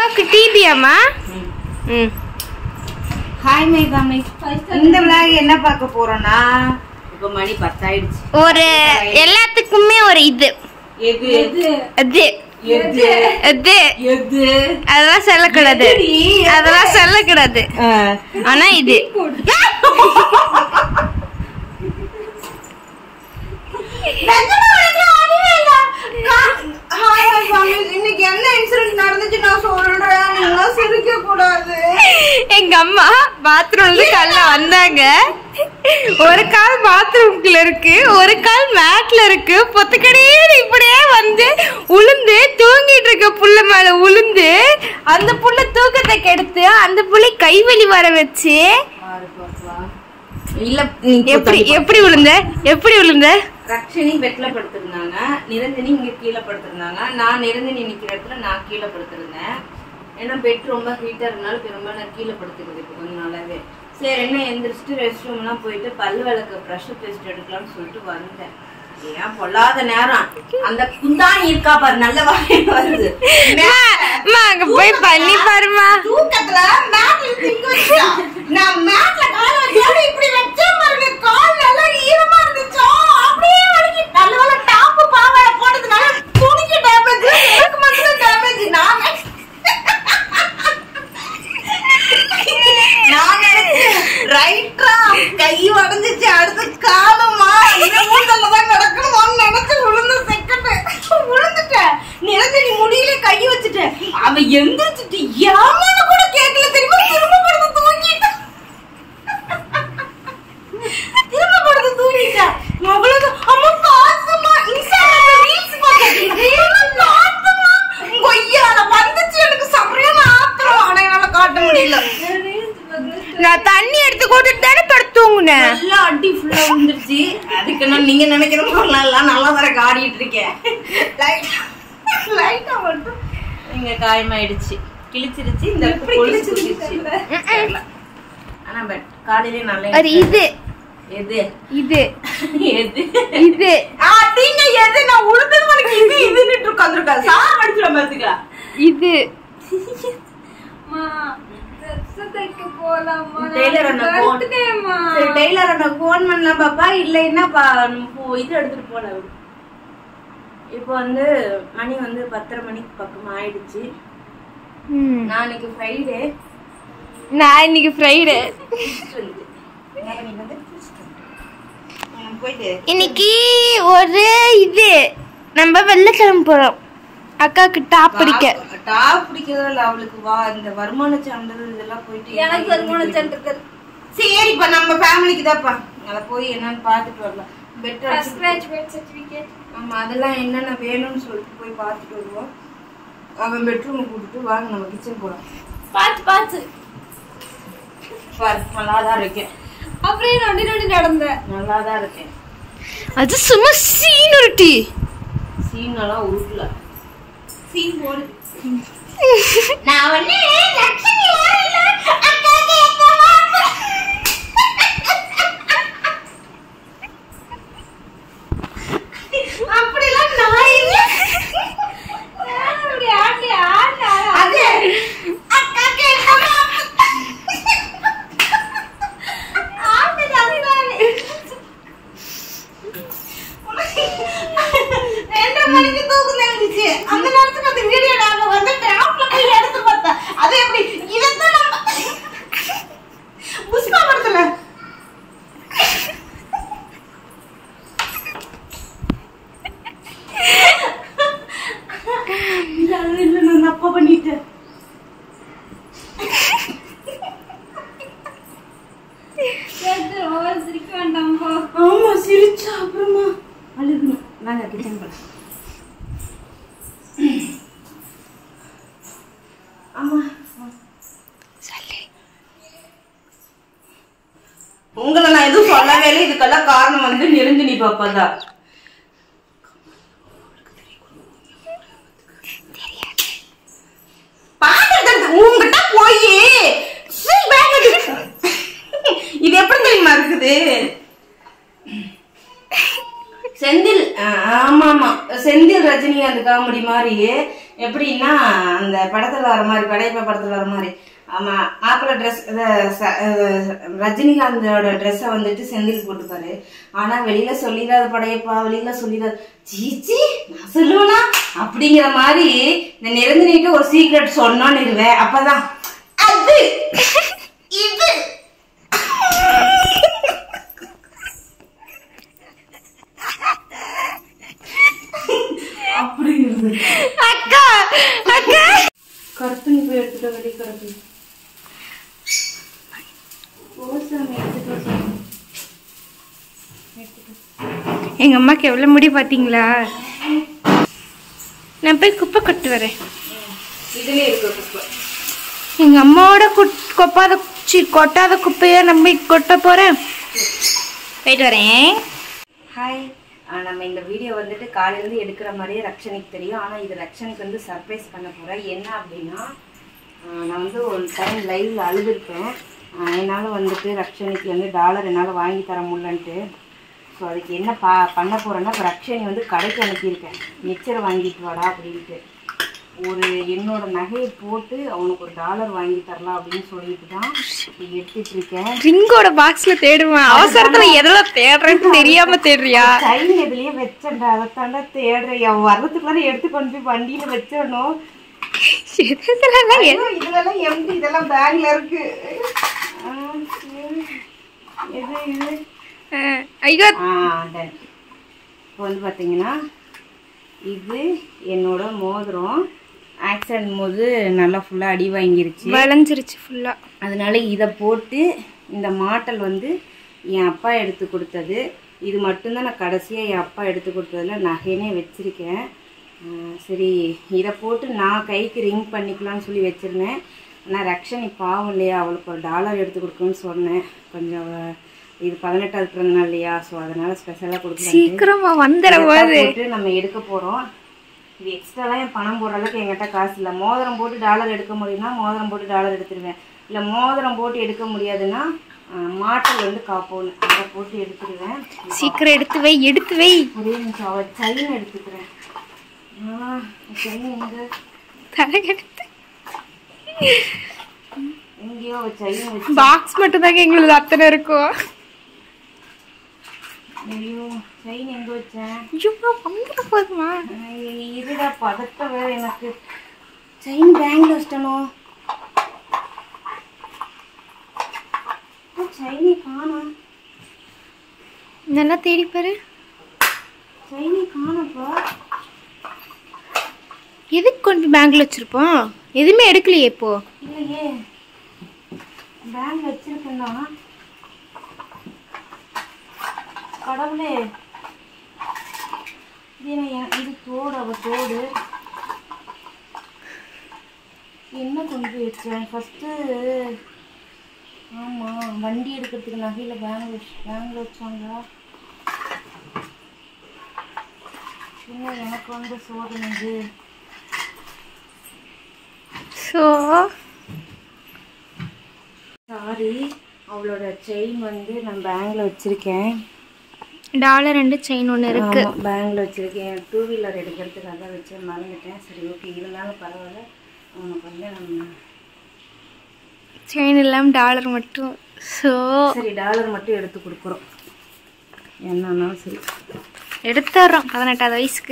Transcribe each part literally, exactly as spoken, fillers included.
அக்காவுக்கு டிபியாமா? ம். Hi my family. இந்த vlog என்ன பார்க்க போறோம்னா இப்போ மணி பத்து ஆயிடுச்சு. ஒரு எல்லாத்துக்குமே ஒரு இது எது எது அது எது அது எது அதெல்லாம் சொல்லக்கூடாது, அதெல்லாம் சொல்லக்கூடாது. ஆனா இது இன்னைக்கு என்ன இன்சிடென்ட் நடந்துச்சு நான் சொல்றேன், நீங்க சிரிக்க கூடாது. எங்க அம்மா பாத்ரூம்ல கல்ல வந்தாங்க. ஒரு கால் பாத்ரூம்குள்ள இருக்கு, ஒரு கால் மேட்ல இருக்கு. பொத்துக்கடையே இப்படியே வந்து உளுந்து தூங்கிட்டு இருக்க புள்ள மேல உளுந்து அந்த புள்ள தூக்கத்தை கெடுத்து அந்த புள்ளை கைவலி வர வச்சு. இல்ல எப்படி எப்படி விழுந்த எப்படி விழுந்த ரக்ஷினி பெட்ல படுத்திருந்தாங்க, நிரந்தினி இங்க கீழே படுத்திருந்தாங்க. நான் நிரந்தினி நிக்கிற இடத்துல நான் கீழே படுத்திருந்தேன். ஏன்னா பெட் ரொம்ப ஹீட்டா இருந்தாலும் திரும்ப நான் கீழே படுத்துக்கிறது இப்போ கொஞ்சம் நல்லாவே. சரி என்ன எந்திரிச்சிட்டு ரெஸ்ட் ரூம் எல்லாம் போயிட்டு பல் விளக்க ப்ரஷ் பேஸ்ட் எடுக்கலாம்னு சொல்லிட்டு வந்தேன். ஏன் பொல்லாத நேரம் அந்த குந்தாணி இருக்கா பாரு, நல்ல வாய் வருது. அங்க போய் பண்ணி பாருமா. தூக்கத்துல மேட்ல திங்க வச்சா நான் மேட்ல கால வச்சா இப்படி வச்ச பாருங்க, கால் நல்லா ஈரமா இருந்துச்சு. அப்படியே வலிக்கு. நல்லவேளை டாப் பாவா போட்டதுனால துணிக்கு டேமேஜ், எனக்கு மட்டும் டேமேஜ். நான் நான் ரைட்டா கை உடஞ்சிச்சு, அடுத்து காலமா இந்த மூட்டல தான் நடக்கணும் நினைச்சு விழுந்து செகண்ட் விழுந்துட்டேன். நிரஞ்சனி முடியல கை வச்சுட்டேன். அவ எந்திரிச்சிட்டு ஏமான்னு கூட கேட்கல தெரியுமா, திரும்ப படுத்து தூங்கிட்டா. திரும்ப படுத்து தூங்கிட்டா. மகளது அம்மா பாத்துமா இன்ஸ்டால ரீல்ஸ் பாத்துட்டீங்க, பாத்துமா கொய்யால வந்துச்சு. எனக்கு சரியான ஆத்திரம், ஆனா என்னால காட்ட முடியல. நான் தண்ணி எடுத்து கொடுத்துட்டு தானே படுத்து தூங்குனேன். நல்லா அடி ஃபுல்லா வந்துருச்சு. அதுக்கு நான் நீங்க நினைக்கிற மாதிரிலாம் எல்லாம் நல்லா வர காடிட்டு இருக்கேன். லைட்டா மட்டும் இங்க காயமாயிடுச்சு, கிழிச்சிருச்சு. இந்த கிழிச்சிருச்சு. ஆனா பட் காலையிலே நல்லா அது இது எது இது எது இது நீங்க எது நான் உழுது மணிக்கு இது இதுன்னு உட்காந்துருக்கா சார் அடிச்சுட பாத்துக்கா. இது இது எடுத்துட்டு போல. இப்போ வந்து மணி வந்து பத்தரை மணிக்கு பக்கம் ஆயிடுச்சு. நான் இன்னைக்கு ஃப்ரைடே நான் இன்னைக்கு ஃப்ரைடே இன்னைக்கு ஒரு இது நம்ம வெள்ளிக்கிழமை போறோம் அக்காவுக்கு டாப் பிடிக்க. டாப் பிடிக்கிறதுல அவளுக்கு வா இந்த வருமான சான்றிதழ் இதெல்லாம் போயிட்டு எனக்கு வருமான சான்றிதழ். சரி இப்ப நம்ம ஃபேமிலிக்கு தான்ப்பா, அத போய் என்னன்னு பாத்துட்டு வரலாம். பெட்டர் கிராஜுவேட் சர்டிபிகேட் ஆமா அதெல்லாம் என்னென்ன வேணும்னு சொல்லிட்டு போய் பாத்துட்டு வருவோம். அவன் பெட்ரூம் கூட்டிட்டு வாங்க நம்ம கிச்சன் போலாம். பாத்து பாத்து பாரு நல்லாதான் இருக்கேன். அப்படியே நொண்டி நொண்டி நடந்தேன். நல்லாதான் இருக்கேன். அது சும்மா சீனுருட்டி சீனெல்லாம் உருட்டல. சீன் போடு. நான் வந்து லட்சுமி வாரில அக்கா அப்படிலாம் நான் இல்ல. அப்படி ஆட்டி ஆட்டா அது அக்கா கேட்கமா ஆட்டி தந்தானே. ரெண்டரை மணிக்கு தூக்கம் இருந்துச்சு. அந்த நேரத்துக்கு அந்த வீடியோ நாங்க வந்து டாப்ல போய் எடுத்து பார்த்தேன். அது எப்படி இதான் நம்ம புஷ்பா படத்துல இல்ல நான் தப்பா பண்ணிட்டேன். சிரிக்க வேண்டாம்பா. ஆமா சிரிச்சா அப்புறமா அழுகணும். வாங்க கிச்சன் போலாம். ஆமா சொல்லு. உங்களை நான் எதுவும் சொல்லவே இல்லை. இதுக்கெல்லாம் காரணம் வந்து நிரஞ்சனி பாப்பா தான். உங்ககிட்ட போய் இது எப்படி தெரியுமா இருக்குது செந்தில். ஆமா ஆமா செந்தில் ரஜினிகாந்த் காமெடி மாதிரி எப்படின்னா அந்த படத்துல வர மாதிரி, படையப்பா படத்துல வர மாதிரி. ஆமா, மாப்பிள்ளை ட்ரெஸ் ரஜினிகாந்தோட ட்ரெஸ்ஸை வந்துட்டு செந்தில் போட்டுப்பாரு. ஆனா வெளியில சொல்லிடாத படையப்பா, வெளியில சொல்லிடாத. சீச்சி, நான் சொல்லுவேனா அப்படிங்கிற மாதிரி இந்த நிரந்தினிட்டு ஒரு சீக்ரெட் சொன்னோன்னு இருவேன். அப்பதான் அது இது அப்படி அக்கா அக்கா கருத்துன்னு போய் எடுத்துட்டு வெளியே கருத்து எங்க அம்மாக்கு எவ்வளவு முடி பாத்தீங்களா? நான் போய் குப்பை கொட்டு வரேன். இதுலயே இருக்கு குப்பை. எங்க அம்மாவோட கொப்பாத கொட்டாத குப்பைய நம்ம கொட்ட போறேன். போயிட்டு வரேன். ஹாய், நம்ம இந்த வீடியோ வந்துட்டு காலையிலேருந்து எடுக்கிற மாதிரியே ரக்ஷனிக்கு தெரியும். ஆனால் இது ரக்ஷனிக்கு வந்து சர்ப்ரைஸ் பண்ண போகிறேன். என்ன அப்படின்னா, நான் வந்து ஒரு டைம் லைவ்ல அழுதுருப்பேன். என்னால் வந்துட்டு ரக்ஷனிக்கு வந்து டாலர் என்னால் வாங்கி தர முடியலன்ட்டு. ஸோ அதுக்கு என்ன பா பண்ண போகிறேன்னா, இப்போ ரக்ஷனி வந்து கடைக்கு அனுப்பியிருக்கேன், மிச்சரை வாங்கிட்டு வாடா அப்படின்ட்டு. ஒரு என்னோட நகையை போட்டு அவனுக்கு ஒரு டாலர் வாங்கி தரலாம் அப்படின்னு சொல்லிட்டு தான் எடுத்துட்டு இருக்கேன். ரிங்கோட பாக்ஸ்ல தேடுவேன். அவசரத்துல எதெல்லாம் தேடுறேன்னு தெரியாம தேடுறியா? டைம் எதுலயே வச்சேன்டா, அதை தாண்டா தேடுறேன். அவன் வர்றதுக்குள்ள எடுத்து கொண்டு போய் வண்டியில வச்சிடணும். இதெல்லாம் எம்டி, இதெல்லாம் பேங்க்ல இருக்கு. எது இது? இப்போ வந்து பாத்தீங்கன்னா, இது என்னோட மோதிரம். ஆக்சிடென்ட் போது நல்லா ஃபுல்லா அடி வாங்கிருச்சு, வளைஞ்சிருச்சு ஃபுல்லா. அதனால இதை போட்டு இந்த மாட்டல் வந்து என் அப்பா எடுத்து கொடுத்தது. இது மட்டும்தான் நான் கடைசியாக என் அப்பா எடுத்து கொடுத்ததுல நகைனே வச்சிருக்கேன். சரி, இதை போட்டு நான் கைக்கு ரிங் பண்ணிக்கலாம்னு சொல்லி வச்சிருந்தேன். ஆனால் ரக்ஷனி பாவம் இல்லையா, அவளுக்கு ஒரு டாலர் எடுத்து கொடுக்கணும்னு சொன்னேன். கொஞ்சம் இது பதினெட்டாவது பிறந்தநாள் இல்லையா, ஸோ அதனால ஸ்பெஷலாக கொடுக்கலாம். சீக்கிரமா வந்துட போட்டு நம்ம எடுக்க போகிறோம். இது எக்ஸ்ட்ராலாம் என் பணம் போடுற அளவுக்கு என்கிட்ட காசு இல்லை. மோதிரம் போட்டு டாலர் எடுக்க முடியும்னா மோதிரம் போட்டு டாலர் எடுத்துருவேன். இல்லை மோதிரம் போட்டு எடுக்க முடியாதுன்னா மாட்டல் வந்து காப்போம், அதை போட்டு எடுத்துருவேன். சீக்கிரம் எடுத்து வை, எடுத்து வை. ஒரே நிமிஷம், அவள் செயின் எடுத்துக்கிறேன். செயின் எங்க தலையெடுத்து எங்கேயோ அவள் செயின் வச்சு. பாக்ஸ் மட்டும் தாங்க எங்களுக்கு அத்தனை இருக்கும். ஐயோ, செயின் எங்க வச்சேன்? வந்துட போதுமா? இதுடா பதட்டம் வேற எனக்கு. செயின் பேங்க்ல வச்சிட்டனும். செயினே காணோம். நல்லா தேடி பாரு. செயினே காணோம்ப்பா. எதுக்கு கொண்டு பேங்க்ல வச்சிருப்போம்? எதுவுமே எடுக்கலையே இப்போ. இல்லையே, பேங்க்ல வச்சிருக்கேன்னா. கடவுளே, இது தோடு, அவ தோடு என்ன கொண்டு வச்சேன் ஃபர்ஸ்ட்டு? ஆமா, வண்டி எடுக்கிறதுக்கு நகையில பேங்க் வச்சு பேங்க்ல வச்சாங்களா? என்ன எனக்கு வந்து சோதனை இது. ஸோ சாரி, அவளோட செயின் வந்து நான் பேங்க்ல வச்சிருக்கேன். டாலர் ரெண்டு செயின் ஒன்று இருக்கு, பேங்க்ல வச்சிருக்கேன். டூ வீலர் எடுக்கிறதுக்காக வச்சு மறந்துட்டேன். சரி, ஓகே, இருந்தாலும் பரவாயில்ல. அவனுக்கு வந்து நம்ம செயின் இல்லாமல் டாலர் மட்டும். ஸோ சரி, டாலர் மட்டும் எடுத்து கொடுக்குறோம். என்னன்னாலும் சரி எடுத்துடுறோம் பதினெட்டாவது வயசுக்கு.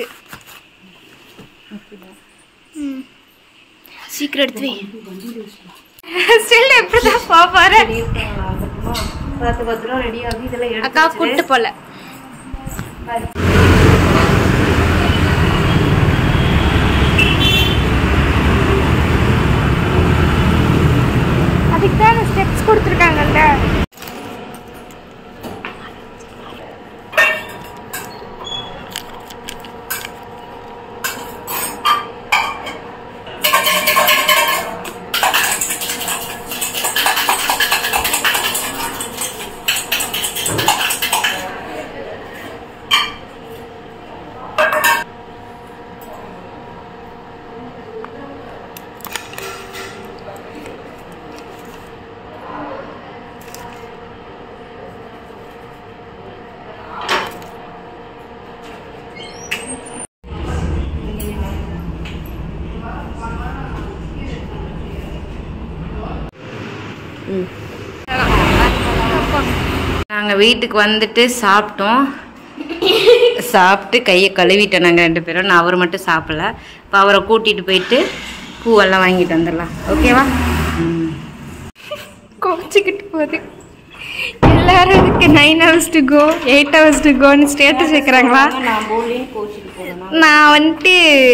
ம், சீக்கிரம் எடுத்து வை. ஸ்டில் எப்படிதான் பாப்பாரு. பத்து பத்து ரூபா ரெடி ஆகி இதெல்லாம் அக்கா கூட்டு போல. அதுக்கு தான் ஸ்டெப்ஸ் கொடுத்துருக்காங்கல்ல. நாங்கள் வீட்டுக்கு வந்துட்டு சாப்பிட்டோம். சாப்பிட்டு கையை கழுவிட்டோம் நாங்கள் ரெண்டு பேரும். நான் அவர் மட்டும் சாப்பிடல. இப்போ அவரை கூட்டிகிட்டு போயிட்டு பூவெல்லாம் வாங்கிட்டு வந்துடலாம். ஓகேவா? கோச்சிக்கிட்டு போகுது. எல்லாரும் இதுக்கு nine hours to go eight hours to கோன்னு ஸ்டேட்டஸ் வைக்கிறாங்களா? நான் வந்துட்டு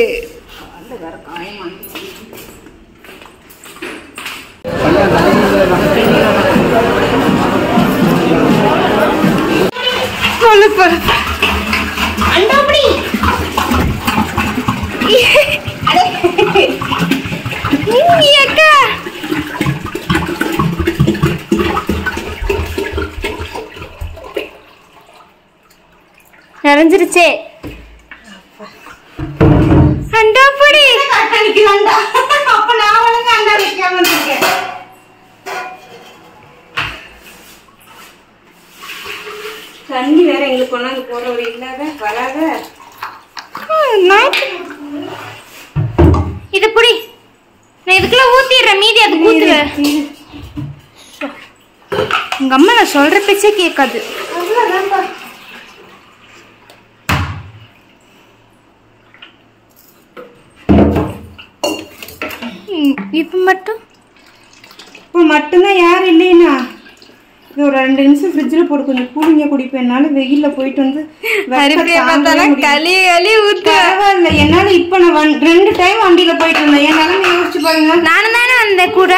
அக்கா நிறைஞ்சிருச்சே. அண்டா பொடி அப்ப நான் ஒழுங்கா அண்டா வைக்காம இருக்கேன். தண்ணி வேற எங்களுக்கு கொண்டாந்து போற ஒரு இல்லாத வராத. இது புடி, நான் இதுக்குள்ள ஊத்திடுறேன். மீதி அது ஊத்துறேன். உங்க அம்மா நான் சொல்ற பேச்சே கேட்காது. இப்ப மட்டும் இப்போ மட்டும்தான் யாரும் இல்லைன்னா இது ஒரு ரெண்டு நிமிஷம் ஃப்ரிட்ஜில் போட்டு கொஞ்சம் கூலிங்க குடிப்பேன். என்னால வெயில்ல போயிட்டு வந்து களி களி ஊத்து பரவாயில்ல. என்னால இப்ப நான் ரெண்டு டைம் வண்டியில போயிட்டு இருந்தேன். என்னால யோசிச்சு பாருங்க. நானும் தானே வந்த கூட.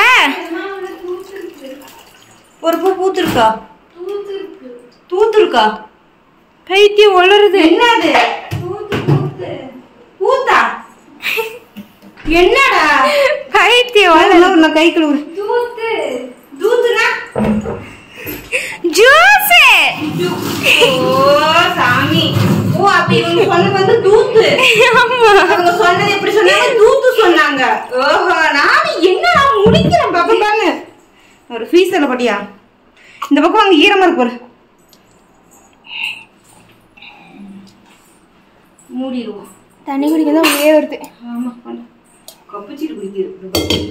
ஒரு பூ பூத்துருக்கா? தூத்துருக்கா? பைத்தியம் ஒளருது. என்னது பூத்தா? என்னடா பைத்தியம்? நான் கை கழுவு. தூத்து தூத்துனா ஜூஸ். ஓ சாமி. ஓ அப்ப இவங்க சொன்னது வந்து தூத்து. ஆமா அவங்க சொன்னது எப்படி சொன்னாங்க? தூத்து சொன்னாங்க. ஓஹோ நான் என்ன முடிக்கிறேன் பாப்பா பாருங்க. ஒரு ஃபீஸ்ல பட்டியா இந்த பக்கம் அங்க ஈரமா இருக்கு பாரு. மூடிடுவோம். தண்ணி குடிக்க தான் உள்ளே வருது. ஆமா கப்பிச்சிட்டு குடிக்குது.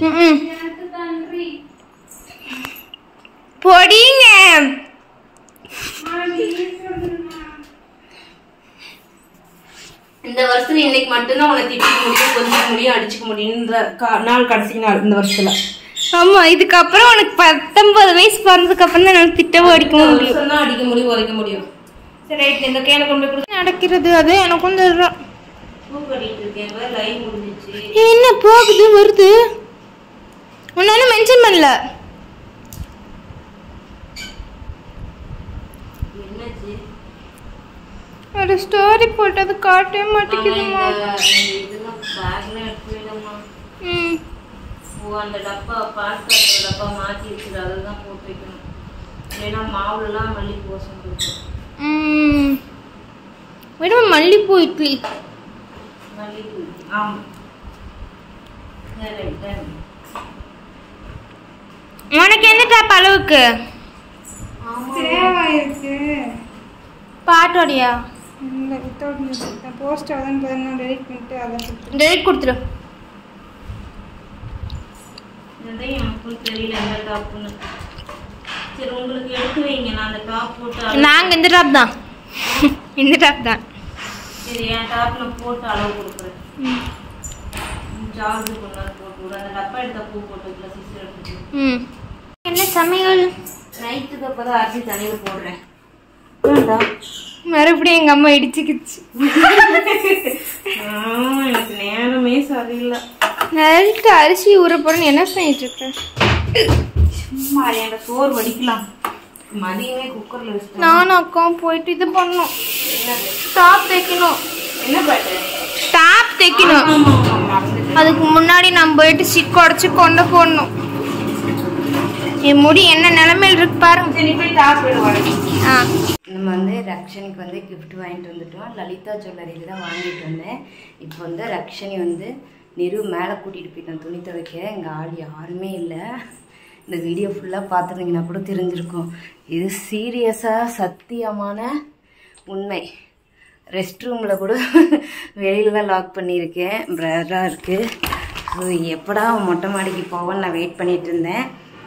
பொடிங்க இந்த வருஷத்துல இன்னைக்கு மட்டும்தான் உன்னை திட்டிக்க முடியும், கொஞ்சம் முடியும், அடிச்சுக்க முடியுன்ற நாள் கடைசி நாள் இந்த வருஷத்துல. ஆமா இதுக்கப்புறம் உனக்கு பத்தொன்பது வயசு பிறந்ததுக்கு அப்புறம் தான் எனக்கு திட்டவும் அடிக்க முடியும். அடிக்க முடியும், உரைக்க முடியும். சரி இந்த கேனை கொண்டு போய் நடக்கிறது அது எனக்கும் தர்றோம். பூ கட்டிட்டு இருக்கேன். லைவ் முடிஞ்சிச்சு. என்ன போகுது வருது? உன்னால மென்ஷன் பண்ணல. என்னாச்சு? ஒரு ஸ்டோரி போட்டது காட்டவே மாட்டேங்குதுமா. இதெல்லாம் பேக்ல எடுத்து விடுமா. ம் ஓ அந்த டப்பா பாஸ்தா டப்பா மாத்தி வச்சிரு. அதுதான் போட்டு வைக்கணும். இல்லைன்னா மாவுலலாம் மல்லிப்பூ வாசம் கொடுக்கும். ம் வெறும் மல்லிப்பூ இட்லி. மல்லிப்பூ ஆமா. உனக்கு எந்த டாப் அளவுக்கு? தேவை இருக்கு. பாட்டோடியா? இல்லை வித்தவுட் போஸ்ட் அதான் பதினொன்று டெலிட் பண்ணிட்டு அதை டெலிட் கொடுத்துரு. அதான் எனக்கும் தெரியல எந்த டாப்னு. சரி உங்களுக்கு எடுத்து வைங்க. நான் அந்த டாப் போட்டு நாங்கள் இந்த டாப் தான். இந்த டாப் தான். சரி என் டாப் நான் போட்டு அளவு கொடுக்குறேன். சார்ஜ் கொண்டாந்து போட்டு விட. அந்த டப்பா எடுத்த பூ போட்டு வைக்கல சிஸ்டர் எடுத்துட்டு. ம் என்ன சமையல்? நைட்டுக்கு அப்போ தான் அரிசி தண்ணியில் போடுறேன். மறுபடியும் எங்கள் அம்மா இடிச்சுக்கிச்சு. எனக்கு நேரமே சரியில்லை. நைட்டு அரிசி ஊற போறேன்னு என்ன பண்ணிட்டு இருக்கேன்? சும்மா என் சோறு வடிக்கலாம். மதியமே குக்கர்ல வச்சு நானும் அக்காவும் போயிட்டு இது பண்ணணும். டாப் தைக்கணும். என்ன பாட்டு? டாப் தைக்கணும். அதுக்கு முன்னாடி நம்ம போயிட்டு சிக்கு உடச்சு கொண்டு போடணும். என் முடி என்ன நிலைமையில் இருக்கு பாருங்க. சரி போய் டாப் ஆ நம்ம வந்து ரக்ஷனிக்கு வந்து கிஃப்ட் வாங்கிட்டு வந்துட்டோம். லலிதா ஜுவல்லரியில் தான் வாங்கிட்டு வந்தேன். இப்போ வந்து ரக்ஷனி வந்து நிறு மேலே கூட்டிகிட்டு போயிட்டோம் துணி துவைக்க. எங்கள் ஆள் யாருமே இல்லை. இந்த வீடியோ ஃபுல்லாக பார்த்துருந்தீங்கன்னா கூட தெரிஞ்சிருக்கும். இது சீரியஸாக சத்தியமான உண்மை. ரெஸ்ட் ரூமில் கூட வெளியில் தான் லாக் பண்ணியிருக்கேன். ப்ரராக இருக்குது. ஸோ எப்படா மொட்டை மாடிக்கு போவேன்னு நான் வெயிட் பண்ணிகிட்டு இருந்தேன்.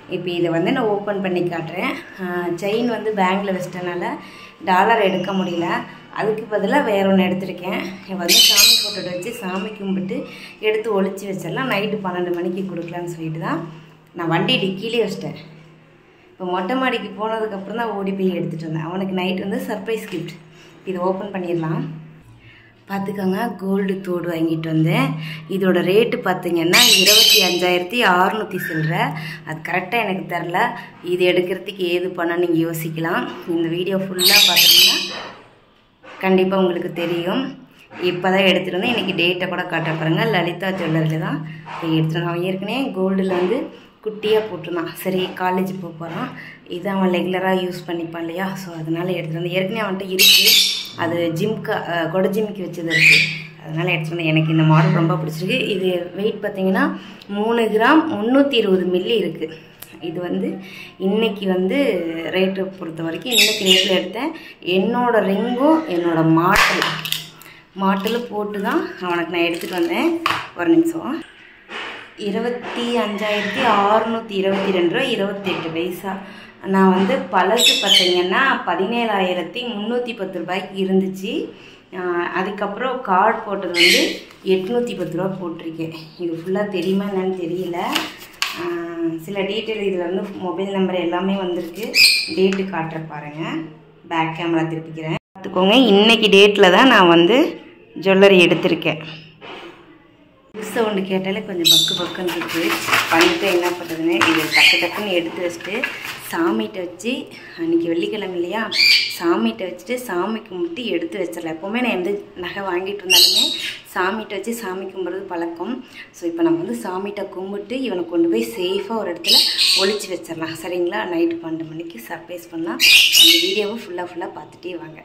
இப்போ இதை வந்து நான் ஓப்பன் பண்ணி காட்டுறேன். செயின் வந்து பேங்கில் வச்சிட்டனால டாலர் எடுக்க முடியல, அதுக்கு பதிலாக வேற ஒன்று எடுத்திருக்கேன். வந்து சாமி ஃபோட்டோ வச்சு சாமி கும்பிட்டு எடுத்து ஒழிச்சு வச்சிடலாம், நைட்டு பன்னெண்டு மணிக்கு கொடுக்கலான்னு சொல்லிட்டு தான் நான் வண்டி டிக்கிலே வச்சிட்டேன். இப்போ மொட்டை மாடிக்கு போனதுக்கப்புறம் தான் ஓடி போய் எடுத்துகிட்டு வந்தேன். அவனுக்கு நைட் வந்து சர்ப்ரைஸ் கிஃப்ட். இதை ஓப்பன் பண்ணிடலாம். பார்த்துக்கோங்க, கோல்டு தோடு வாங்கிட்டு வந்தேன். இதோட ரேட்டு பார்த்திங்கன்னா இருபத்தி அஞ்சாயிரத்தி அறுநூற்றி சில்லற. அது கரெக்டாக எனக்கு தெரில. இது எடுக்கிறதுக்கு ஏது பண்ண நீங்கள் யோசிக்கலாம். இந்த வீடியோ ஃபுல்லாக பார்த்தீங்கன்னா கண்டிப்பாக உங்களுக்கு தெரியும். இப்போ தான் எடுத்துகிட்டு வந்தேன். இன்றைக்கி டேட்டை கூட காட்ட பாருங்க. லலிதா ஜுவல்லரியில் தான் இப்போ எடுத்துகிட்டு அவன் ஏற்கனவே கோல்டில் வந்து குட்டியாக போட்டிருந்தான். சரி காலேஜ் போக போகிறான், இதை அவன் ரெகுலராக யூஸ் பண்ணிப்பான் இல்லையா, ஸோ அதனால் எடுத்துகிட்டு வந்து ஏற்கனவே அவன்கிட்ட இருக்குது. அது ஜிம்கா கொடை ஜிம்க்கு வச்சது இருக்குது, அதனால் எடுத்துகிட்டு வந்தேன். எனக்கு இந்த மாடல் ரொம்ப பிடிச்சிருக்கு. இது வெயிட் பார்த்திங்கன்னா மூணு கிராம் முந்நூற்றி இருபது மில்லி இருக்குது. இது வந்து இன்றைக்கி வந்து ரேட்டை பொறுத்த வரைக்கும் இன்றைக்கி ரேட்டில் எடுத்தேன். என்னோடய ரிங்கும் என்னோடய மாட்டல் மாட்டலும் போட்டு தான் அவனுக்கு நான் எடுத்துகிட்டு வந்தேன். ஒரு நிமிஷம். இருபத்தி அஞ்சாயிரத்தி அறுநூற்றி இருபத்தி ரெண்டு ரூபா இருபத்தெட்டு பைசா. நான் வந்து பழசு பார்த்திங்கன்னா பதினேழாயிரத்தி முந்நூற்றி பத்து ரூபாய்க்கு இருந்துச்சு. அதுக்கப்புறம் கார்டு போட்டது வந்து எட்நூற்றி பத்து ரூபா போட்டிருக்கேன். இது ஃபுல்லாக தெரியுமா என்னன்னு தெரியல. சில டீட்டெயில் இதில் வந்து மொபைல் நம்பர் எல்லாமே வந்திருக்கு. டேட்டு காட்டுற பாருங்கள். பேக் கேமரா திருப்பிக்கிறேன், பார்த்துக்கோங்க. இன்றைக்கி டேட்டில் தான் நான் வந்து ஜுவல்லரி எடுத்திருக்கேன். சவுண்டு கேட்டாலே கொஞ்சம் பக்கு பக்குன்னு இருக்குது. பண்ணிட்டு என்ன பண்ணுறதுன்னு இது டக்கு டக்குன்னு எடுத்து வச்சுட்டு சாமிகிட்ட வச்சு, அன்றைக்கி வெள்ளிக்கிழமை இல்லையா, சாமிகிட்ட வச்சுட்டு சாமி கும்பிட்டு எடுத்து வச்சிடலாம். எப்போவுமே நான் எந்த நகை வாங்கிட்டு இருந்தாலுமே சாமிகிட்ட வச்சு சாமி கும்பிட்றது பழக்கம். ஸோ இப்போ நம்ம வந்து சாமிகிட்ட கும்பிட்டு இவனை கொண்டு போய் சேஃபாக ஒரு இடத்துல ஒழிச்சு வச்சிடலாம். சரிங்களா? நைட்டு பன்னெண்டு மணிக்கு சர்ப்ரைஸ் பண்ணலாம். அந்த வீடியோவை ஃபுல்லாக ஃபுல்லாக பார்த்துட்டே வாங்க.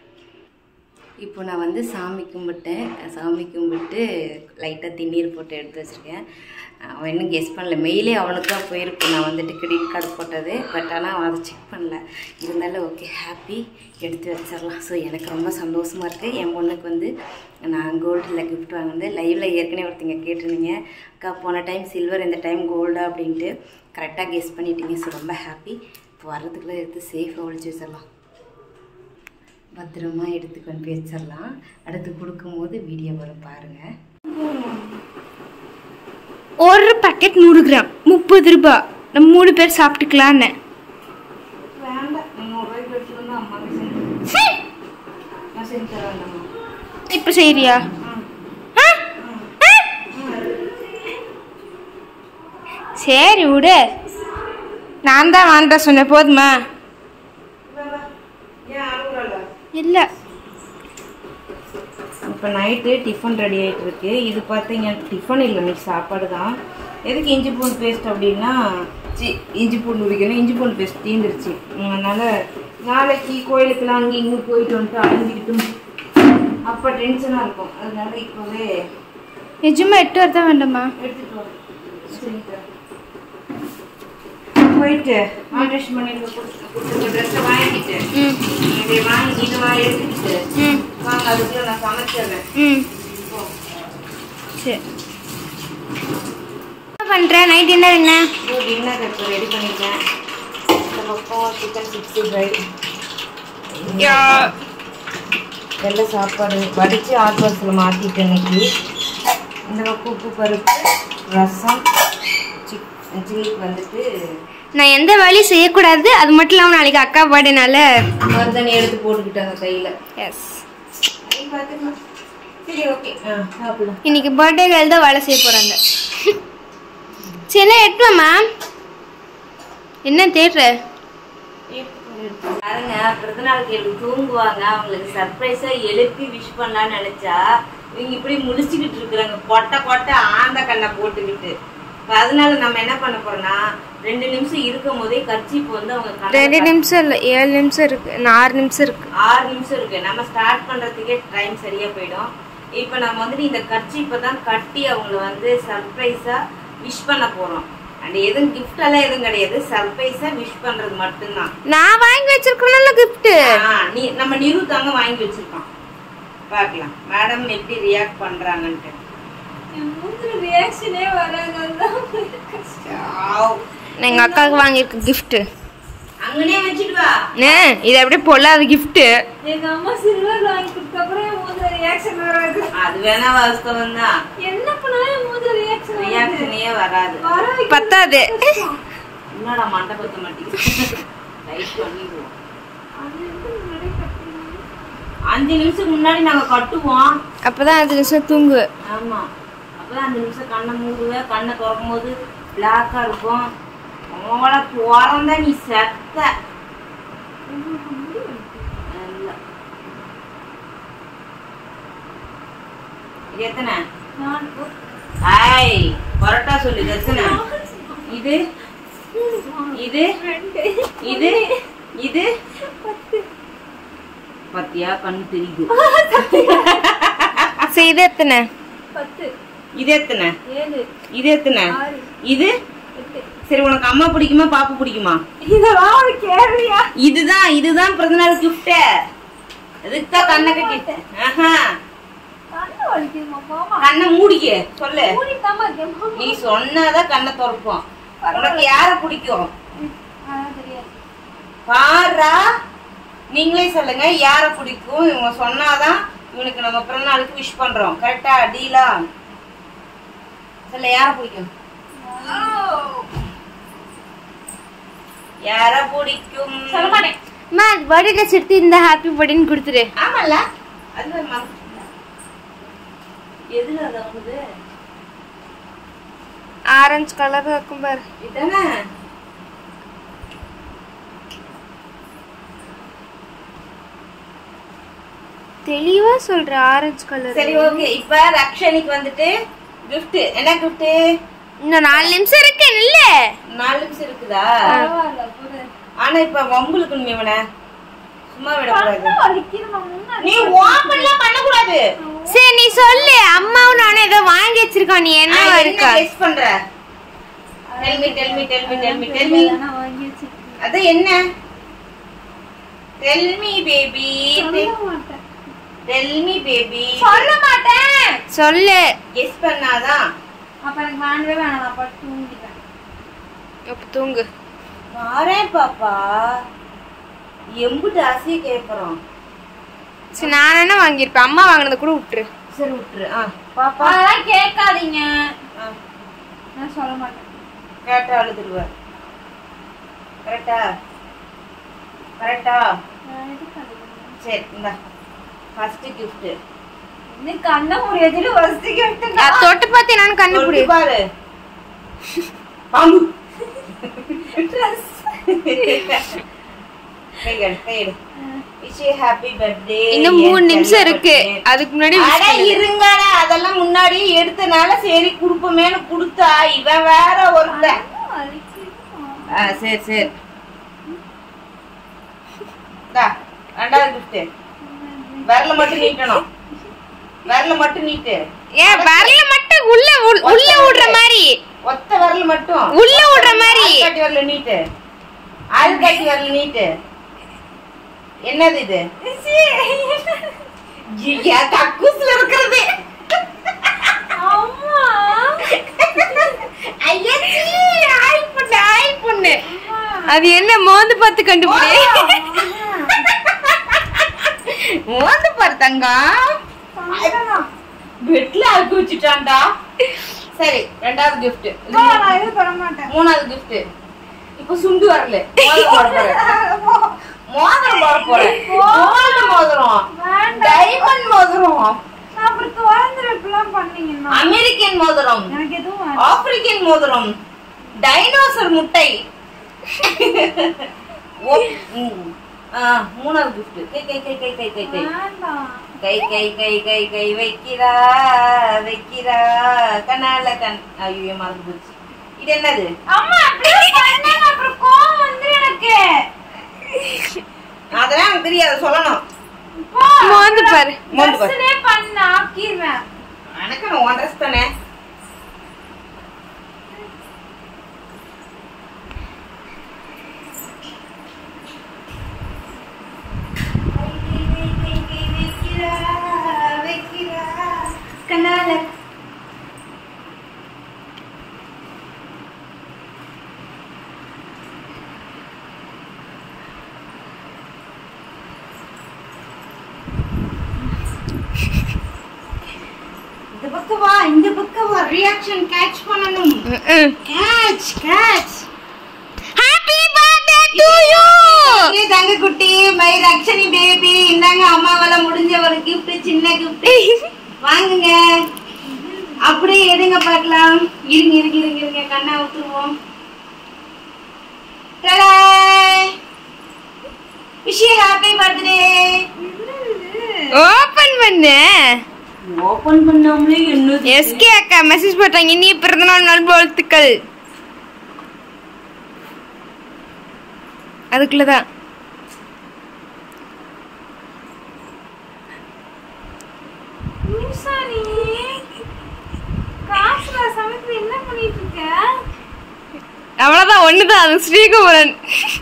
இப்போ நான் வந்து சாமி கும்பிட்டேன். சாமி கும்பிட்டு லைட்டாக திண்ணீர் போட்டு எடுத்து வச்சுருக்கேன். அவன் இன்னும் கெஸ் பண்ணல. மெயிலே அவனுக்கு தான் போயிருக்கும் நான் வந்துட்டு கிரெடிட் கார்டு போட்டது. பட் ஆனால் அவன் அதை செக் பண்ணல. இருந்தாலும் ஓகே, ஹாப்பி, எடுத்து வச்சிடலாம். ஸோ எனக்கு ரொம்ப சந்தோஷமாக இருக்குது. என் பொண்ணுக்கு வந்து நான் கோல்டில் கிஃப்ட் வாங்கினது. லைவில் ஏற்கனவே ஒருத்தங்க கேட்டிருந்தீங்க, அக்கா போன டைம் சில்வர், இந்த டைம் கோல்டா அப்படின்ட்டு. கரெக்டாக கெஸ் பண்ணிட்டீங்க. ஸோ ரொம்ப ஹாப்பி. இப்போ வர்றதுக்குள்ளே எடுத்து சேஃபாக ஒழிச்சு வச்சிடலாம். பத்திரமா எடுத்து கொண்டு போய் வச்சிடலாம். அடுத்து கொடுக்கும்போது வீடியோ வரும் பாருங்கள். ஒரு பேக்கெட் நூறு கிராம் முப்பது ரூபா. நம்ம மூணு பேர் சாப்பிட்டுக்கலான்னு. இப்போ சரியா? சரி விடு, நான் தான் வாங்க சொன்னேன். போதுமா? இல்லை, இப்போ நைட்டு டிஃபன் ரெடி ஆகிட்டு இருக்கு. இது பார்த்தீங்க டிஃபன் இல்லை, இன்னைக்கு சாப்பாடு தான். எதுக்கு இஞ்சி பூண்டு பேஸ்ட் அப்படின்னா, சி இஞ்சி பூண்டு உரிக்கணும். இஞ்சி பூண்டு பேஸ்ட் தீந்துருச்சு. அதனால் நாளைக்கு கோயிலுக்கெல்லாம் அங்கே இங்கே போயிட்டு வந்துட்டு அழிஞ்சிக்கிட்டும் அப்போ டென்ஷனாக இருக்கும். அதனால இப்போவே நிஜமா எட்டு வரதான் வேண்டாமா? எடுத்துகிட்டு வரோம். சரிங்க, போயிட்டு ஆல்ட்ரேஷன் பண்ணிட்டு ட்ரெஸ்ஸை வாங்கிட்டு இதை வாங்கி இதை வாங்கி எடுத்துக்கிட்டு வாங்க, அதுக்குள்ள நான் சமைச்சிடுறேன். ம் சரி. என்ன பண்ணுறேன்? நைட் டின்னர் என்ன? டின்னர் இப்போ ரெடி பண்ணிட்டேன். இந்த பக்கம் சிக்கன் சிக்ஸ்டி ஃபைவ், வெள்ளை சாப்பாடு வடித்து ஆட் பாக்ஸில் மாற்றிட்டு இன்னைக்கு. இந்த பக்கம் உப்பு பருப்பு, ரசம், சிக் சில்லிக்கு வந்துட்டு நான் எந்த வேலையும் செய்யக்கூடாது. அது மட்டும் இல்லாமல் நாளைக்கு அக்கா பர்த்டேனால மருதாணி எடுத்து போட்டுக்கிட்டாங்க கையில். எஸ், பார்த்துக்கலாம். சரி, ஓகே. ஆ சாப்பிடலாம். இன்னைக்கு பர்த்டே கேர்ள் தான் வேலை செய்ய போகிறாங்க. சரி எட்டுவாம்மா. என்ன தேடுற? பாருங்க, பிறந்தநாள் கேள்வி தூங்குவாங்க, அவங்களுக்கு சர்ப்ரைஸா எழுப்பி விஷ் பண்ணலான்னு நினைச்சா இவங்க இப்படி முடிச்சுக்கிட்டு இருக்கிறாங்க, கொட்டை கொட்டை ஆந்த கண்ணை போட்டுக்கிட்டு. அதனால நம்ம என்ன பண்ண போறோம்னா, ரெண்டு நிமிஷம் இருக்கும் போதே கர்ச்சீப் வந்து அவங்க ரெண்டு நிமிஷம் இல்லை, ஏழு நிமிஷம் இருக்கு, ஆறு நிமிஷம் இருக்கு ஆறு நிமிஷம் இருக்கு. நம்ம ஸ்டார்ட் பண்றதுக்கே டைம் சரியா போயிடும். இப்போ நம்ம வந்துட்டு இந்த கர்ச்சீப்பை தான் கட்டி அவங்கள வந்து சர்ப்ரைஸா விஷ் பண்ண போறோம். அண்ட் எதுவும் கிஃப்ட் எல்லாம் எதுவும் கிடையாது, சர்ப்ரைஸா விஷ் பண்றது மட்டும்தான். நான் வாங்கி வச்சிருக்கேன்ல கிஃப்ட். நீ நம்ம நிரு தாங்க வாங்கி வச்சிருக்கோம். பார்க்கலாம் மேடம் எப்படி ரியாக்ட் பண்றாங்கன்ட்டு. ரியாக்ஷனே வராங்க. எங்க அக்காவுக்கு வாங்கியிருக்க gift. அங்கனே வச்சிட்டு வா. நே இது அப்படியே பொல்லாத gift. எங்க அம்மா சில்வர் வாங்கி கொடுத்த அப்புறம் என் மூஞ்சில ரியாக்ஷன் வராது. அது வேணா வாஸ்தவம் தான். என்ன பண்ணாலும் என் மூஞ்சில ரியாக்ஷன் ரியாக்ஷனே வராது. பத்தாது. என்னடா மண்டை பத்த மாட்டேங்குது. ரைட் பண்ணிடுவோம். அஞ்சு நிமிஷத்துக்கு முன்னாடி நாங்க கட்டுவோம். அப்பதான் அஞ்சு நிமிஷம் தூங்கு. ஆமா. அப்பதான் அஞ்சு நிமிஷம் கண்ணை மூடுவேன். கண்ணை திறக்கும் போது பிளாக்கா இருக்கும். உங்கள போறந்தா நீ செத்த. இது எத்தனை? ஐய் பரோட்டா சொல்லு. இது எத்தனை? இது இது இது இது பத்தியா கண்ணு தெரியுது. சரி இது எத்தனை? பத்து. இது எத்தனை? ஏழு. இது எத்தனை? இது சரி உனக்கு அம்மா பிடிக்குமா பாப்பு பிடிக்குமா? இதெல்லாம் ஒரு கேள்வியா? இதுதான் இதுதான் பிறந்தநாள் கிஃப்ட். அதுக்குதான் கண்ணை கட்டி. ஆஹா கண்ணு வலிக்குதுமா மாமா. கண்ணை மூடிக்க சொல்லு. மூடிட்டாமா இருக்கேன் மாமா. நீ சொன்னாதான் கண்ணை திறப்போம். உனக்கு யார பிடிக்கும்? அதான் தெரியாது. பாரா நீங்களே சொல்லுங்க யார பிடிக்கும். இவங்க சொன்னாதான் இவனுக்கு நம்ம பிறந்தநாளுக்கு விஷ் பண்றோம். கரெக்டா? டீலா சொல்ல. யார பிடிக்கும்? யார பிடிக்கும்? சொல்ல மாட்டேன். அம்மா பர்த்டே ட்ரெஸ் எடுத்து இந்த ஹாப்பி பர்த்டேன்னு கொடுத்துரு. ஆமால அது எதுல அது வந்து ஆரஞ்சு கலர் இருக்கும் பாரு. இதானே? தெளிவா சொல்ற ஆரஞ்சு கலர். சரி ஓகே. இப்ப ரக்ஷனிக்கு வந்துட்டு gift. என்ன gift? இன்னும் நாலு நிமிஷம் இருக்கு இல்ல? நாலு நிமிஷம் இருக்குதா? பரவாயில்ல புது. ஆனா இப்ப வம்புலுக்கு இவனை சும்மா விடக்கூடாது. கண்ணு வலிக்குதுமா முன்னாடி. நீ ஓபன்லாம் பண்ண கூடாது. சரி நீ சொல்லு. அம்மாவும் நானும் ஏதோ வாங்கி வச்சிருக்கோம். நீ என்ன இருக்கா? கெஸ் பண்ற? tell me tell me tell me tell me tell me. நான் வாங்கி வச்சிருக்கேன். அது என்ன? tell me baby. சொல்ல மாட்டேன். tell me baby. சொல்ல மாட்டேன். சொல்லு. கெஸ் பண்ணாதான். அப்ப எனக்கு வாங்கவே வேணாம். நான் பட்டு தூங்கிட்டேன். அப்ப தூங்கு. பாரேன் பாப்பா. எம்புட்டு ஆசையை கேக்குறோம். சரி நான் என்ன வாங்கியிருப்பேன்? அம்மா வாங்கினத கூட விட்டுரு. சரி விட்டுரு. ஆ பாப்பா அதெல்லாம் கேட்காதீங்க. ஆ, நான் சொல்ல மாட்டேன். கேட்டா அழுதுருவ. கரெக்டா? கரெக்டா? நான் எதுக்கு அழுகணும்? சரி இந்தா ஃபர்ஸ்ட் gift. இன்னும் கண்ணை முடியாதுன்னு ஃபர்ஸ்ட் கிஃப்ட். நான் தொட்டு பார்த்து என்னன்னு கண்டுபிடி. தொட்டு பாரு. பாம்பு. கையெடு கையெடு. Wish you happy birthday. இன்னும் மூணு நிமிஷம் இருக்கு. அதுக்கு முன்னாடி அட இருங்கடா. அதெல்லாம் முன்னாடி எடுத்தனால சரி குடுப்பமேனு குடுத்தா இவன் வேற ஒருத்தன். ஆ சரி சரி. டா ரெண்டாவது gift. விரல மட்டும் நீட்டணும். விரல மட்டும் நீட்டு. ஏன் விரல மட்டும் உள்ள உள்- உள்ள விடுற மாதிரி. ஒத்த விரல் மட்டும் உள்ள விடுற மாதிரி. ஆள்காட்டி விரல நீட்டு. ஆள்காட்டி விரல நீட்டு. என்னது இது? ஜியா கக்கூஸ்ல இருக்கிறது. அம்மா ஐயா ஆய் பொண்ணு ஆய் பொண்ணு. அது என்ன மோந்து பார்த்து கண்டுபிடி. மோந்து பாரு தங்கம். பெட்ல அழுக்கு வச்சுட்டான்டா. சரி ரெண்டாவது gift. நான் எதுவும் பண்ண மாட்டேன். மூணாவது gift. இப்ப சுண்டு வரல. மோதிரம் போட போறேன். மோதிரம் போட போறேன். கோல்டு மோதிரம். டைமண்ட் மோதிரம். நான் அப்புறம் திறந்து வைக்கலாம் பண்ணீங்கன்னா அமெரிக்கன் மோதிரம். எனக்கு எதுவும் வேண்டாம். ஆப்பிரிக்கன் மோதிரம். டைனோசர் முட்டை. ஓ, ம். ஆ, மூணாவது gift. கை கை கை கை கை கை கை வேண்டாம். கை கை கை கை கை வைக்கிறா வைக்கிறா கண்ணால கண். ஐயோ மறந்து போச்சு. இது என்னது? அம்மா அப்படியே பண்ணா அப்புறம் கோவம் வந்து எனக்கு. அதெல்லாம் எனக்கு தெரியாது சொல்லணும். போ. மோந்து பாரு. மோந்து பாரு. ட்ரெஸ்ஸே பண்ண ஆக்கிடுவேன். எனக்கு நான் உன் ட்ரெஸ் தானே. கண்ணால இந்த பக்கம் வா, இந்த பக்கம் வா, ரியாக்ஷன் கேட்ச் பண்ணணும். Catch catch. Happy birthday to you. ஏ தங்க குட்டி, மை ரக்ஷனி பேபி, இந்தாங்க அம்மாவால முடிஞ்ச ஒரு gift, சின்ன gift. வாங்குங்க. அப்படியே எடுங்க பார்க்கலாம். இருங்க இருங்க இருங்க இருங்க கண்ணை ஊத்துவோம். Tada! Wish you happy birthday. Open பண்ணு. ஓபன் பண்ணாமலே என்ன எஸ்கே அக்கா மெசேஜ் போட்டாங்க, இனி பிறந்தநாள் நல்வாழ்த்துக்கள். அதுக்குள்ளதான் என்ன பண்ணிட்டு இருக்க? அவ்வளவுதான், ஒண்ணுதான், அது ஸ்ரீகுமரன்.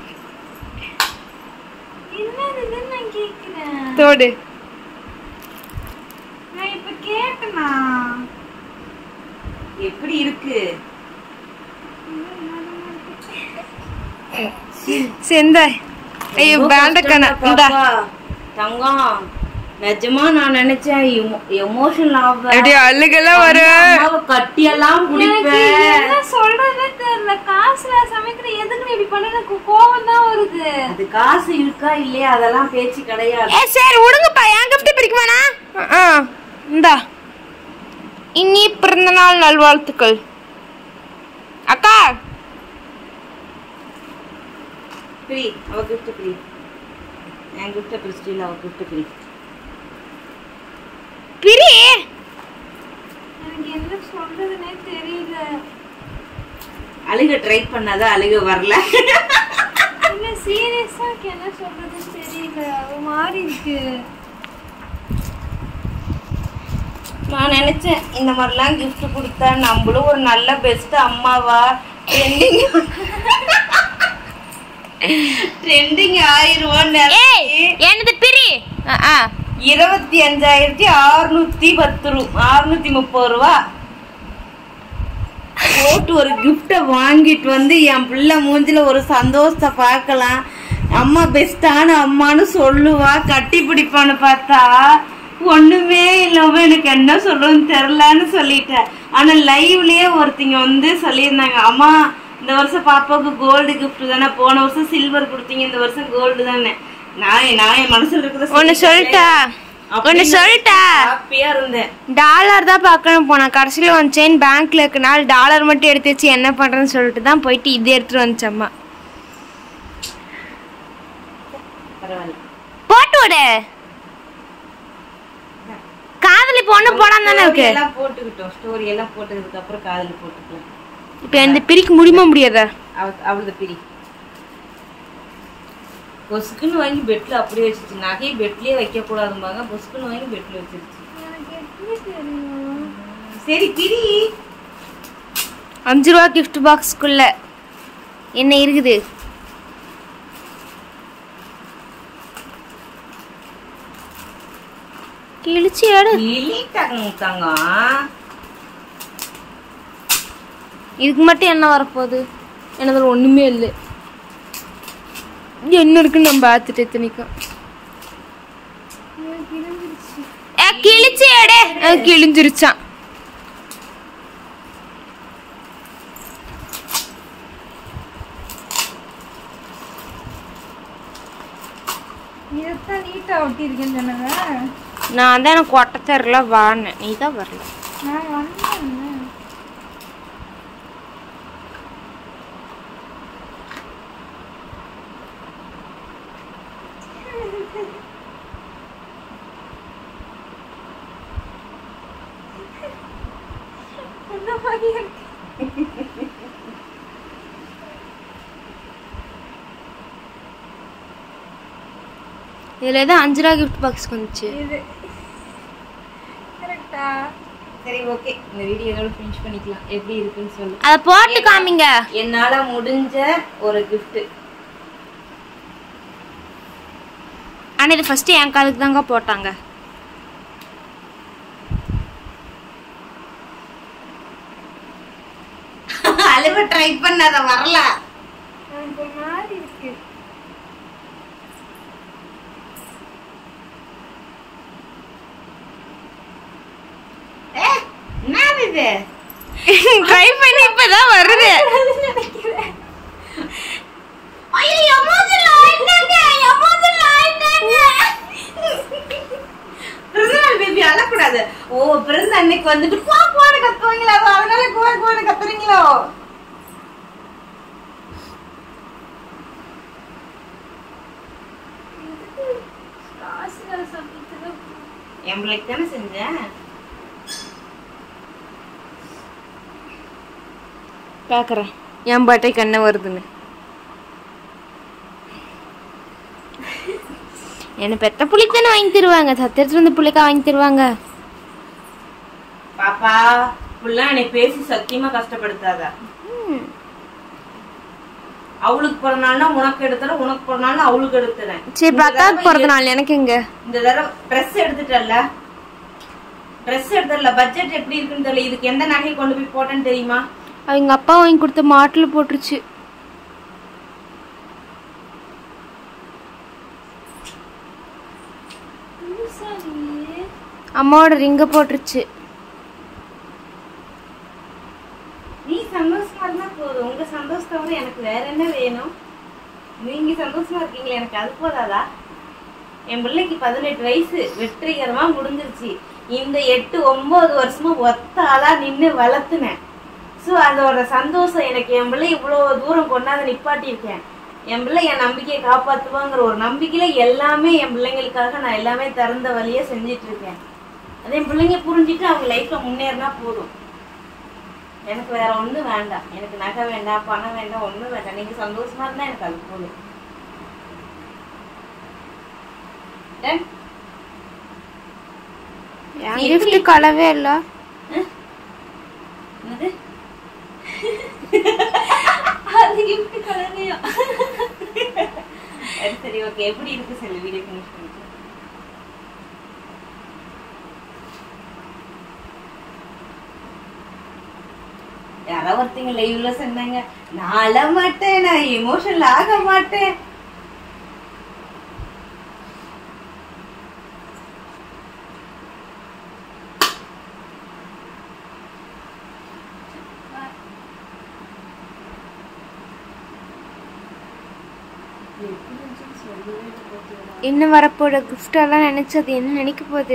என்னது நான் கேக்குறேன். தோடு நான் இப்ப கேட்டனா எப்படி இருக்கு? செந்தாய். ஐயோ பேண்டக்கான தங்கம், நிஜமா நான் நினைச்சேன் எமோஷனல் ஆவ. அப்படியே அழுகெல்லாம் வரும். கட்டி எல்லாம் குடிப்பேன். என்ன சொல்றதே தெரியல. காசுல சமைக்கிற எதுக்கு இப்படி பண்ண? எனக்கு கோவம் தான் வருது. அது காசு இருக்கா இல்லையா அதெல்லாம் பேச்சு கிடையாது. ஏ சரி விடுங்கப்பா, என் கிஃப்ட் பிரிக்க வேணாம். இந்தா, இனி பிறந்தநாள் நல்வாழ்த்துக்கள் அக்கா. பிரி, அவ கிஃப்ட் பிரி. என் கிஃப்ட் பிரிஸ்டில அவ கிஃப்ட் பிரி. பிரி. எனக்கு என்ன சொல்றதுனே தெரியல. அழுக ட்ரை பண்ணாத, அழுக வரல. என்ன சீரியஸா என்ன சொல்றதுன்னு தெரியல. ஒரு மாதிரி இருக்கு. நான் நினைச்சேன் இந்த மாதிரிலாம் கிஃப்ட் கொடுத்தா நம்மளும் ஒரு நல்ல பெஸ்ட் அம்மாவா ட்ரெண்டிங் ட்ரெண்டிங் ஆயிருவோம். என்னது பிரி? இருபத்தி அஞ்சாயிரத்தி அறுநூத்தி பத்து ரூபா அறுநூத்தி முப்பது ரூபா போட்டு ஒரு கிஃப்ட வாங்கிட்டு வந்து என் பிள்ளை மூஞ்சில ஒரு சந்தோஷத்தை பார்க்கலாம். அம்மா பெஸ்டான அம்மானு சொல்லுவா, கட்டி பிடிப்பான்னு பார்த்தா ஒண்ணுமே இல்லாம எனக்கு என்ன சொல்றதுன்னு தெரியலன்னு சொல்லிட்டேன். ஆனா லைவ்லயே ஒருத்திங்க வந்து சொல்லியிருந்தாங்க, அம்மா இந்த வருஷம் பாப்பாவுக்கு கோல்டு கிஃப்ட் தானே, போன வருஷம் சில்வர் கொடுத்தீங்க, இந்த வருஷம் கோல்டு தானே. நான் நான் என் மனசுல இருக்கிறத ஒன்னு சொல்லிட்டா ஒன்னு சொல்லிட்டா ஹாப்பியா இருந்தேன். டாலர் தான் பார்க்கணும் போனேன். கடைசியில் ஒன் செயின் பேங்க்ல இருக்கனால டாலர் மட்டும் எடுத்து வச்சு என்ன பண்றேன்னு சொல்லிட்டு தான் போயிட்டு இது எடுத்துட்டு வந்துச்சம்மா. போட்டு விடு. காதலி பொண்ணு போடாம தானே இருக்கு. எல்லாம் போட்டுக்கிட்டோம், ஸ்டோரி எல்லாம் போட்டதுக்கு அப்புறம் காதலி போட்டுக்கலாம். இப்ப எந்த பிரிக்க முடியுமா முடியாதா? அவ்வளவு பிரி. பொசுக்குன்னு வாங்கி பெட்ல அப்படியே வச்சிருச்சு. நகையை பெட்லயே வைக்க கூடாதும்பாங்க, பொசுக்குன்னு வாங்கி பெட்ல வச்சிருச்சு. சரி பிரி. அஞ்சு ரூபா கிஃப்ட் பாக்ஸ்க்குள்ள என்ன இருக்குது? கிழிச்சு எடு. கிழிட்டாங்க. இதுக்கு மட்டும் என்ன வரப்போகுது? என்னதுல ஒண்ணுமே இல்லை. என்ன இருக்குன்னு நம்ம பார்த்துட்டு எத்தனைக்கும் கிழிச்சு எடு. கிழிஞ்சிருச்சான். இதத்தான் நீட்டா ஒட்டி இருக்கேன்னு சொன்னாங்க. நான் தான் எனக்கு ஒட்ட தெரியல வான்னு, நீ தான் வரல. நான் வந்தேன். இதுல ஏதோ அஞ்சு ரூபா கிஃப்ட் பாக்ஸ் வந்துச்சு. சரி ஓகே, இந்த வீடியோவோட ஃபினிஷ் பண்ணிக்கலாம். எப்படி இருக்குன்னு சொல்லு. அத போட்டு காமிங்க. என்னால முடிஞ்ச ஒரு கிஃப்ட். ஆனா இது ஃபர்ஸ்ட் என் காலுக்கு தாங்க போட்டாங்க. அழுவ ட்ரை பண்ணாத, வரல. எனக்கு ஒரு மாதிரி இருக்கு. என்ன இது ட்ரை பண்ணி இப்பதான் வருது. ஐயோ எமோஷனல் ஆயிட்டாங்க எமோஷனல் ஆயிட்டாங்க. பிறந்தநாள் பேபி அழக்கூடாது. ஓ பிறந்த அன்னைக்கு வந்துட்டு போ போன்னு கத்துவீங்களா, அதனால கோ கோன்னு கத்துறீங்களோ? என் பிள்ளைக்கு தானே செஞ்சேன். பாக்குறேன் என் பாட்டை கண்ண வருதுன்னு. என்ன பெத்த புள்ளிக்கு தானே வாங்கி தருவாங்க, சத்திரத்துல இருந்து புள்ளிக்கா வாங்கி தருவாங்க. பாப்பா புள்ள என்னை பேசி சத்தியமா கஷ்டப்படுத்தாத. அவளுக்கு பிறந்தாள்னா உனக்கு எடுத்துறேன், உனக்கு பிறந்தாள்னா அவளுக்கு எடுத்துறேன். சரி பத்தாவது பிறந்த நாள் எனக்கு எங்க? இந்த தடவை ட்ரெஸ் எடுத்துட்டல்ல, ட்ரெஸ் எடுத்துடல. பட்ஜெட் எப்படி இருக்குன்னு தெரியல. இதுக்கு எந்த நகை கொண்டு போய் போட்டேன்னு தெரியுமா? அவங்க அப்பா வாங்கி கொடுத்த மாட்டுல போட்டுருச்சு. அம்மாவோட ரிங்க போட்டுருச்சு. நீ சந்தோஷமா இருந்தா போதும். உங்க சந்தோஷத்தை விட எனக்கு வேற என்ன வேணும்? நீங்க சந்தோஷமா இருக்கீங்களா, எனக்கு அது போதாதா? என் பிள்ளைக்கு பதினெட்டு வயசு வெற்றிகரமா முடிஞ்சிருச்சு. இந்த எட்டு ஒன்பது வருஷமா ஒத்த ஆளா நின்று வளர்த்துனேன். ஸோ அதோட சந்தோஷம் எனக்கு. என் பிள்ளை இவ்வளவு தூரம் கொண்டாந்து நிப்பாட்டியிருக்கேன். என் பிள்ளை என் நம்பிக்கையை காப்பாத்துவாங்கிற ஒரு நம்பிக்கையில எல்லாமே என் பிள்ளைங்களுக்காக நான் எல்லாமே திறந்த வழியா செஞ்சிட்டு இருக்கேன். அதே என் பிள்ளைங்க புரிஞ்சுட்டு அவங்க லைஃப்ல முன்னேறினா போதும். எனக்கு வேற ஒண்ணு வேண்டாம். எனக்கு நகை வேண்டாம், பணம் வேண்டாம், ஒண்ணும் வேண்டாம். நீங்க சந்தோஷமா இருந்தா எனக்கு அது போதும். கிஃப்ட் கலவே இல்ல. என்னது அது கிஃப்ட் கலவையா? சரி ஓகே. எப்படி இருக்கு சொல்லு, வீடியோ ஃபினிஷ் பண்ணிட்டு. யாரோ ஒருத்தங்க லைவ்ல சொன்னாங்க, நான் அழ மாட்டேன், நான் எமோஷனல் ஆக மாட்டேன். இன்னும் வரப்போட கிஃப்ட் எல்லாம் நினைச்சது என்ன நினைக்க போகுது?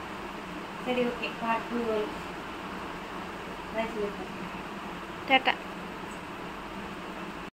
சரி ஓகே. டாடா.